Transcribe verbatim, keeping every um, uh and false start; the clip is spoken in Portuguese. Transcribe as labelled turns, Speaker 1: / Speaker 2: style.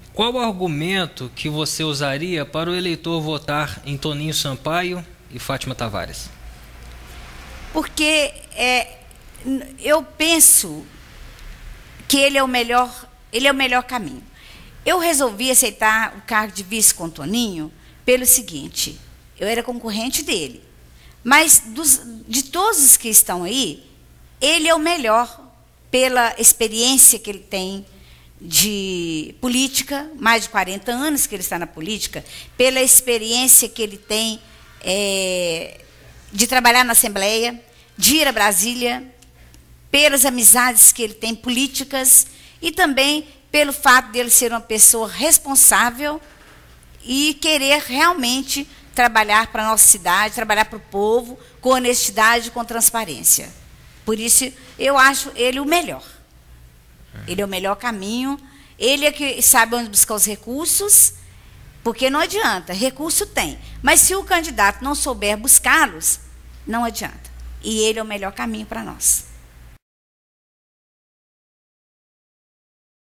Speaker 1: Qual o argumento que você usaria para o eleitor votar em Toninho Sampaio e Fátima Tavares?
Speaker 2: Porque é, eu penso que ele é o melhor, ele é o melhor caminho. Eu resolvi aceitar o cargo de vice com Toninho pelo seguinte: eu era concorrente dele, mas dos, de todos os que estão aí, ele é o melhor pela experiência que ele tem de política, mais de quarenta anos que ele está na política, pela experiência que ele tem é, de trabalhar na Assembleia, de ir a Brasília, pelas amizades que ele tem políticas e também pelo fato de ele ser uma pessoa responsável e querer realmente trabalhar para a nossa cidade, trabalhar para o povo, com honestidade e com transparência. Por isso, eu acho ele o melhor. Ele é o melhor caminho, ele é que sabe onde buscar os recursos, porque não adianta, recurso tem, mas se o candidato não souber buscá-los, não adianta. E ele é o melhor caminho para nós.